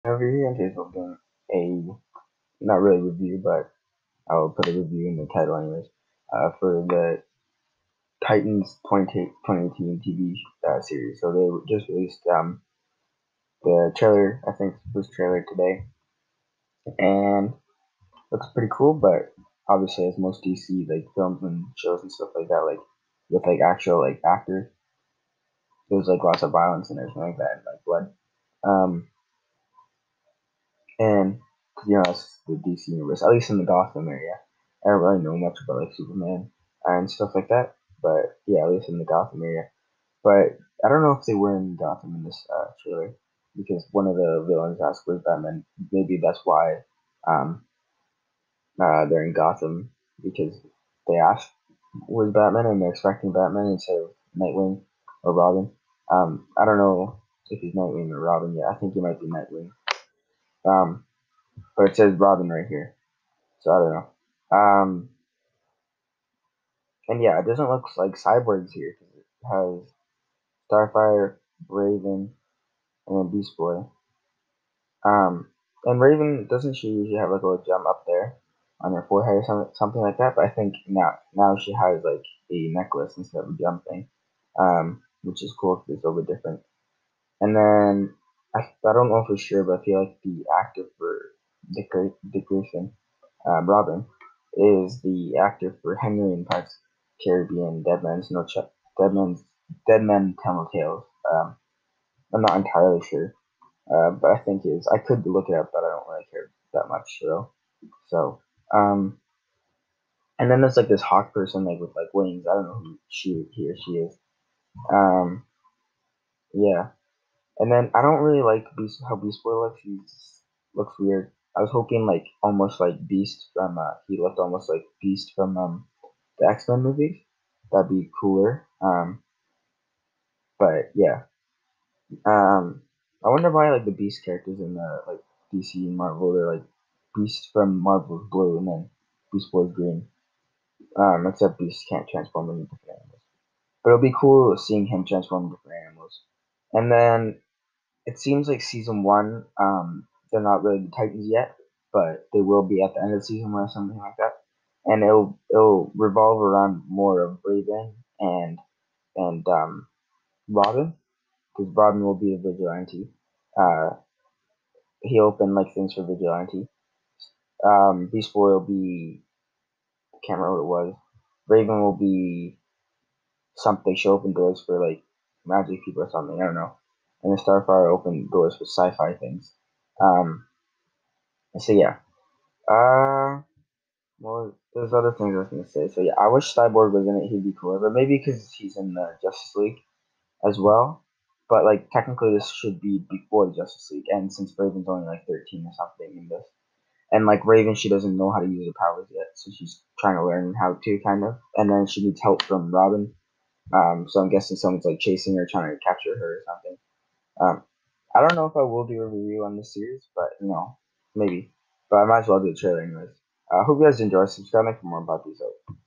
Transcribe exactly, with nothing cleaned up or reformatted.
Over here, and today's doing a not really review, but I'll put a review in the title anyways. Uh, for the Titans twenty eighteen T V uh, series. So they just released um the trailer, I think first trailer today, and looks pretty cool. But obviously, as most D C like films and shows and stuff like that, like with like actual like actors, there's like lots of violence and everything like that, and, like blood. Um, And to be honest, the D C universe, at least in the Gotham area, I don't really know much about like Superman and stuff like that. But yeah, at least in the Gotham area. But I don't know if they were in Gotham in this uh, trailer because one of the villains asked where's Batman. Maybe that's why um, uh, they're in Gotham because they asked where's Batman and they're expecting Batman instead of Nightwing or Robin. Um, I don't know if he's Nightwing or Robin yet. I think he might be Nightwing. Um, but it says Robin right here. So I don't know. Um, and yeah, it doesn't look like Cyborg's here because it has Starfire, Raven, and then Beast Boy. Um, and Raven doesn't she usually have like a little gem up there on her forehead or something, something like that? But I think now now she has like a necklace instead of a gem thing, um, which is cool because it's a little bit different. And then I, I don't know for sure, but I feel like the actor for Dick, Dick Grayson, um, Robin, is the actor for Henry in Pirates of the Caribbean, Dead Man's No Ch- Dead Man's Dead Men Tell No Tales. Um, I'm not entirely sure, uh, but I think he is. I could look it up, but I don't really care that much, so. So, um, and then there's like this hawk person, like with like wings. I don't know who she, he or she is. Um, yeah, and then I don't really like Beast how Beast Boy looks. He looks weird. I was hoping like almost like Beast from uh he looked almost like Beast from um the X Men movies. That'd be cooler. Um but yeah. Um I wonder why like the Beast characters in the like D C and Marvel they're like Beast from Marvel's blue and then Beast Boy's green. Um except Beast can't transform into different animals. But it'll be cool seeing him transform into different animals. And then it seems like season one, um, they're not really the Titans yet, but they will be at the end of season one or something like that. And it'll it'll revolve around more of Raven and and um, Robin, because Robin will be a vigilante. Uh, he opened like things for vigilante. Um, Beast Boy will be I can't remember what it was. Raven will be something. She'll open doors for like magic people or something. I don't know. And then Starfire opened doors for sci-fi things. Um, so yeah, Uh, well, there's other things I was gonna say. So yeah, I wish Cyborg was in it. He'd be cooler, but maybe because he's in the Justice League as well. But like technically, this should be before the Justice League, and since Raven's only like thirteen or something in this, and like Raven, she doesn't know how to use her powers yet, so she's trying to learn how to kind of, and then she needs help from Robin. Um, so I'm guessing someone's like chasing her, trying to capture her or something. Um, I don't know if I will do a review on this series, but you know, maybe. But I might as well do a trailer anyways. I uh, hope you guys enjoy. Subscribe for more about these.